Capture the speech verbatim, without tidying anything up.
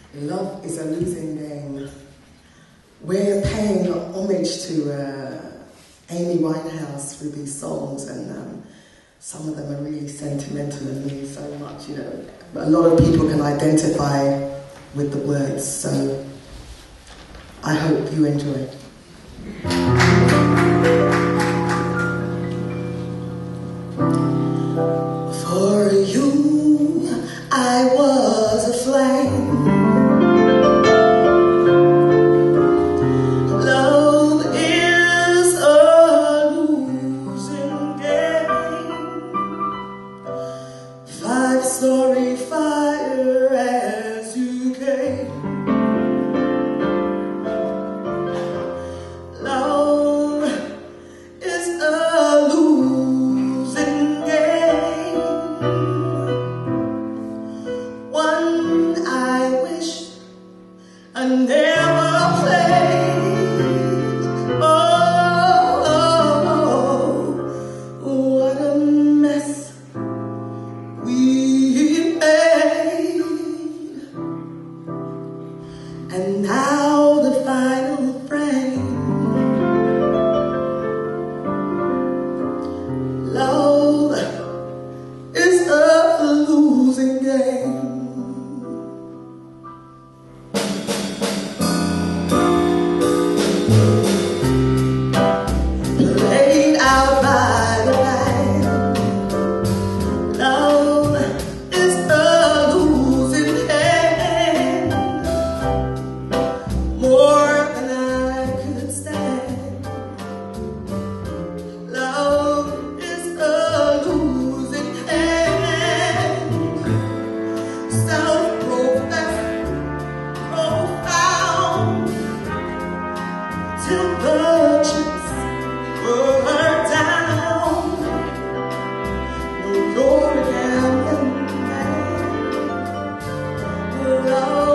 Love is a losing game. We're paying homage to uh, Amy Winehouse through these songs, and um, some of them are really sentimental and mean so much, you know. But a lot of people can identify with the words, so I hope you enjoy it. For you, I was a flame. Love is a losing game. Five-story fire as you came. Love is a losing game. One I wish I never played. Oh, oh, oh, what a mess we made. And now the final frame. Love is a losing game. Played out by the light. Love is a losing game. More than I could stand. Love is a losing game. Self-professed, profound, till the chips were down. No, you're a gambling man. Love